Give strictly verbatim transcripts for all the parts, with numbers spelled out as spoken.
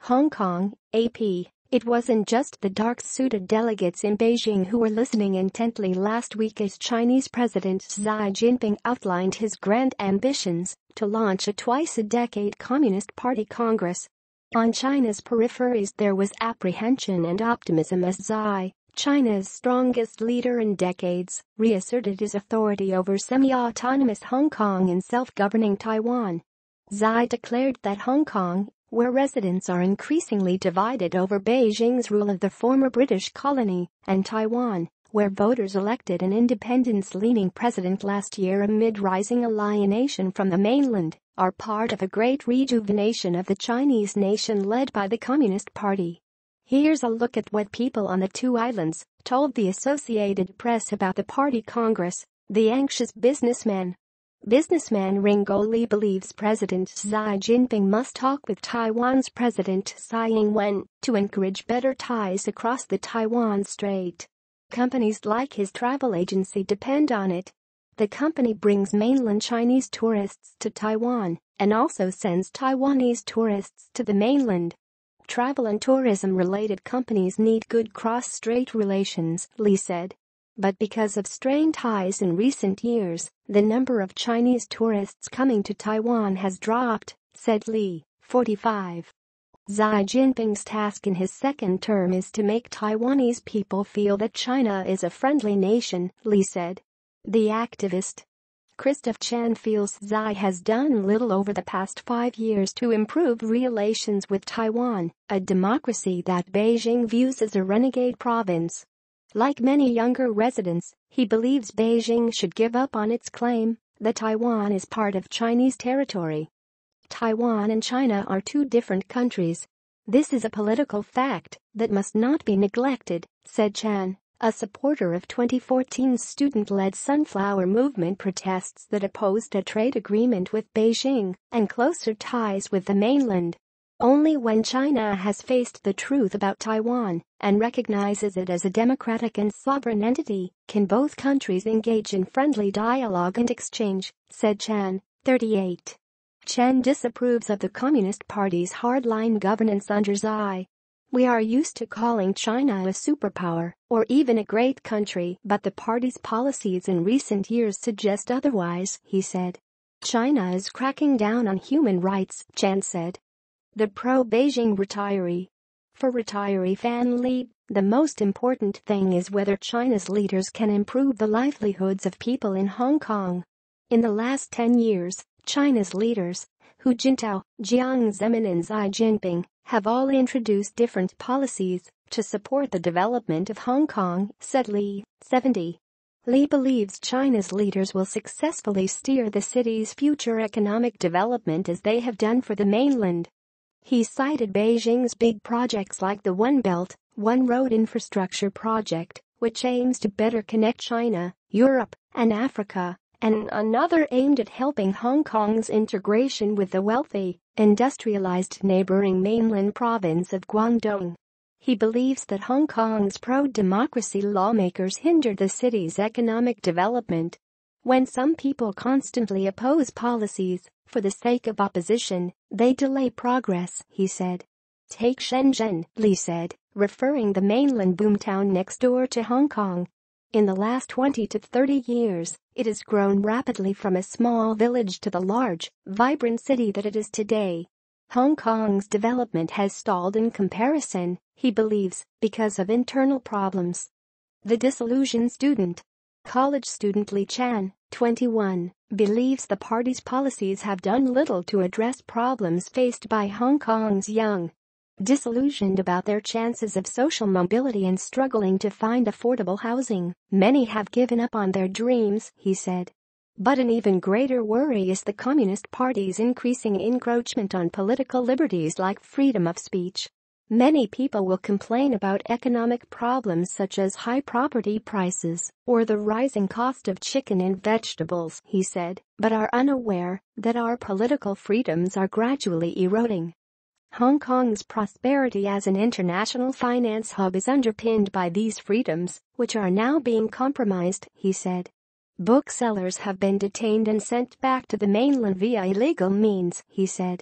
Hong Kong, A P. It wasn't just the dark-suited delegates in Beijing who were listening intently last week as Chinese President Xi Jinping outlined his grand ambitions to launch a twice-a-decade Communist Party Congress. On China's peripheries there was apprehension and optimism as Xi, China's strongest leader in decades, reasserted his authority over semi-autonomous Hong Kong and self-governing Taiwan. Xi declared that Hong Kong, where residents are increasingly divided over Beijing's rule of the former British colony, and Taiwan, where voters elected an independence-leaning president last year amid rising alienation from the mainland, are part of a great rejuvenation of the Chinese nation led by the Communist Party. Here's a look at what people on the two islands told the Associated Press about the party congress. The anxious businessman. Businessman Ringo Lee believes President Xi Jinping must talk with Taiwan's President Tsai Ing-wen to encourage better ties across the Taiwan Strait. Companies like his travel agency depend on it. The company brings mainland Chinese tourists to Taiwan and also sends Taiwanese tourists to the mainland. Travel and tourism-related companies need good cross-strait relations, Lee said. But because of strained ties in recent years, the number of Chinese tourists coming to Taiwan has dropped, said Lee, forty-five. Xi Jinping's task in his second term is to make Taiwanese people feel that China is a friendly nation, Lee said. The activist Christophe Chan feels Xi has done little over the past five years to improve relations with Taiwan, a democracy that Beijing views as a renegade province. Like many younger residents, he believes Beijing should give up on its claim that Taiwan is part of Chinese territory. Taiwan and China are two different countries. This is a political fact that must not be neglected, said Chan, a supporter of twenty fourteen's student-led Sunflower Movement protests that opposed a trade agreement with Beijing and closer ties with the mainland. Only when China has faced the truth about Taiwan and recognizes it as a democratic and sovereign entity can both countries engage in friendly dialogue and exchange, said Chan, thirty-eight. Chan disapproves of the Communist Party's hardline governance under Xi. We are used to calling China a superpower or even a great country, but the party's policies in recent years suggest otherwise, he said. China is cracking down on human rights, Chan said. The pro-Beijing retiree. For retiree Fan Li, the most important thing is whether China's leaders can improve the livelihoods of people in Hong Kong. In the last ten years, China's leaders, Hu Jintao, Jiang Zemin and Xi Jinping, have all introduced different policies to support the development of Hong Kong, said Li, seventy. Li believes China's leaders will successfully steer the city's future economic development as they have done for the mainland. He cited Beijing's big projects like the One Belt, One Road infrastructure project, which aims to better connect China, Europe, and Africa, and another aimed at helping Hong Kong's integration with the wealthy, industrialized neighboring mainland province of Guangdong. He believes that Hong Kong's pro-democracy lawmakers hinder the city's economic development. When some people constantly oppose policies for the sake of opposition, they delay progress, he said. Take Shenzhen, Li said, referring the mainland boomtown next door to Hong Kong. In the last twenty to thirty years, it has grown rapidly from a small village to the large, vibrant city that it is today. Hong Kong's development has stalled in comparison, he believes, because of internal problems. The disillusioned student. College student Li Chan, twenty-one, believes the party's policies have done little to address problems faced by Hong Kong's young. Disillusioned about their chances of social mobility and struggling to find affordable housing, many have given up on their dreams, he said. But an even greater worry is the Communist Party's increasing encroachment on political liberties like freedom of speech. Many people will complain about economic problems such as high property prices or the rising cost of chicken and vegetables, he said, but are unaware that our political freedoms are gradually eroding. Hong Kong's prosperity as an international finance hub is underpinned by these freedoms, which are now being compromised, he said. Booksellers have been detained and sent back to the mainland via illegal means, he said.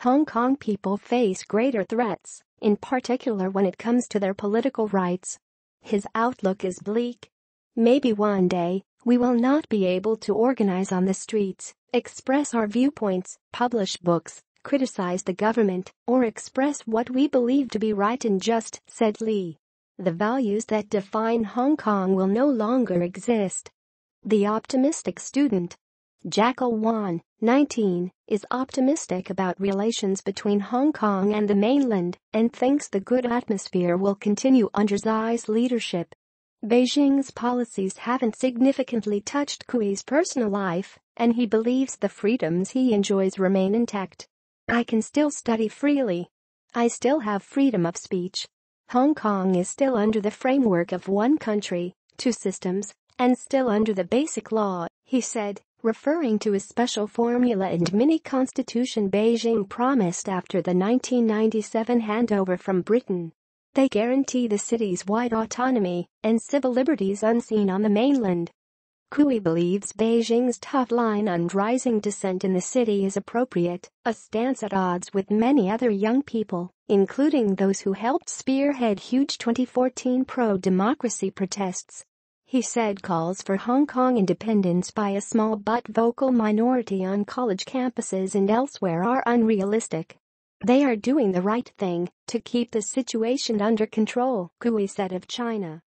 Hong Kong people face greater threats, in particular when it comes to their political rights. His outlook is bleak. Maybe one day, we will not be able to organize on the streets, express our viewpoints, publish books, criticize the government, or express what we believe to be right and just, said Lee. The values that define Hong Kong will no longer exist. The optimistic student. Jackal Wan, nineteen, is optimistic about relations between Hong Kong and the mainland and thinks the good atmosphere will continue under Xi's leadership. Beijing's policies haven't significantly touched Kui's personal life, and he believes the freedoms he enjoys remain intact. I can still study freely. I still have freedom of speech. Hong Kong is still under the framework of one country, two systems, and still under the basic law, he said, referring to a special formula and mini-constitution Beijing promised after the nineteen ninety-seven handover from Britain. They guarantee the city's wide autonomy and civil liberties unseen on the mainland. Kui believes Beijing's tough line on rising dissent in the city is appropriate, a stance at odds with many other young people, including those who helped spearhead huge twenty fourteen pro-democracy protests. He said calls for Hong Kong independence by a small but vocal minority on college campuses and elsewhere are unrealistic. They are doing the right thing to keep the situation under control, Kui said of China.